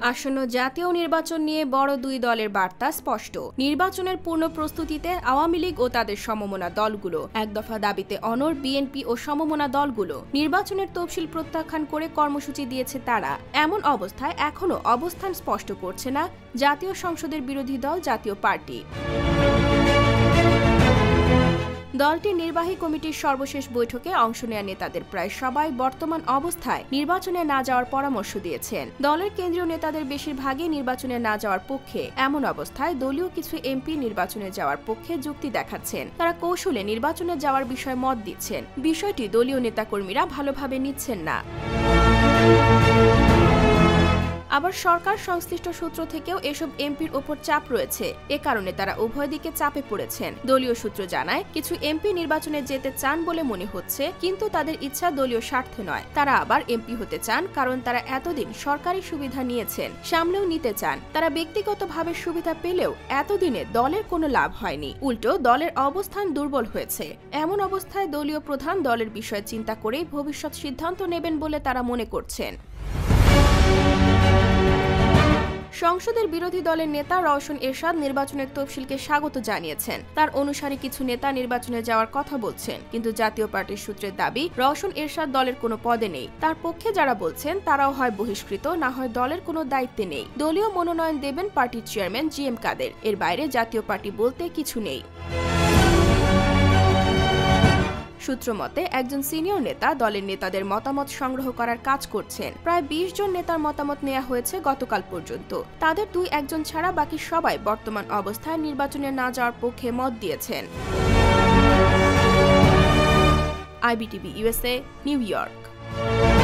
আসন্ন জাতীয় নির্বাচন নিয়ে বড় দুই দলের বার্তা স্পষ্ট। নির্বাচনের পূর্ণ প্রস্তুতিতে আওয়ামী লীগ ও তাদের সমমনা দলগুলো, এক দফা দাবিতে অনড় বিএনপি ও সমমনা দলগুলো নির্বাচনের তফসিল প্রত্যাখ্যান করে কর্মসূচি দিয়েছে তারা। এমন অবস্থায় এখনও অবস্থান স্পষ্ট করছে না জাতীয় সংসদের বিরোধী দল জাতীয় পার্টি। দলটির নির্বাহী কমিটির সর্বশেষ বৈঠকে অংশ নেয়া নেতাদের প্রায় সবাই বর্তমান অবস্থায় নির্বাচনে না যাওয়ার পরামর্শ দিয়েছেন। দলের কেন্দ্রীয় নেতাদের বেশিরভাগই নির্বাচনে না যাওয়ার পক্ষে। এমন অবস্থায় দলীয় কিছু এমপি নির্বাচনে যাওয়ার পক্ষে যুক্তি দেখাচ্ছেন। তারা কৌশলে নির্বাচনে যাওয়ার বিষয়ে মত দিচ্ছেন। বিষয়টি দলীয় নেতাকর্মীরা ভালোভাবে নিচ্ছেন না। আবার সরকার সংশ্লিষ্ট সূত্র থেকেও এসব এমপির ওপর চাপ রয়েছে। এ কারণে তারা উভয় দিকে চাপে পড়েছেন। দলীয় সূত্র জানায়, কিছু এমপি নির্বাচনে যেতে চান বলে মনে হচ্ছে, কিন্তু তাদের ইচ্ছা দলীয় স্বার্থে নয়। তারা আবার এমপি হতে চান কারণ তারা এতদিন সরকারি সুবিধা নিয়েছেন, সামলেও নিতে চান। তারা ব্যক্তিগতভাবে সুবিধা পেলেও এতদিনে দলের কোনো লাভ হয়নি, উল্টো দলের অবস্থান দুর্বল হয়েছে। এমন অবস্থায় দলীয় প্রধান দলের বিষয়ে চিন্তা করেই ভবিষ্যৎ সিদ্ধান্ত নেবেন বলে তারা মনে করছেন। সংসদের বিরোধী দলের নেতা রওশন এরশাদ নির্বাচনের তফসিলকে স্বাগত জানিয়েছেন। তার অনুসারী কিছু নেতা নির্বাচনে যাওয়ার কথা বলছেন, কিন্তু জাতীয় পার্টির সূত্রের দাবি রওশন এরশাদ দলের কোনো পদে নেই। তার পক্ষে যারা বলছেন তারাও হয় বহিষ্কৃত, না হয় দলের কোনো দায়িত্বে নেই। দলীয় মনোনয়ন দেবেন পার্টির চেয়ারম্যান জিএম কাদের। এর বাইরে জাতীয় পার্টি বলতে কিছু নেই। সূত্র মতে, একজন সিনিয়র নেতা দলের নেতাদের মতামত সংগ্রহ করার কাজ করছেন। প্রায় ২০ জন নেতার মতামত নেওয়া হয়েছে গতকাল পর্যন্ত। তাদের ২-১ জন ছাড়া বাকি সবাই বর্তমান অবস্থায় নির্বাচনে না যাওয়ার পক্ষে মত দিয়েছেন। IBTV USA, New York.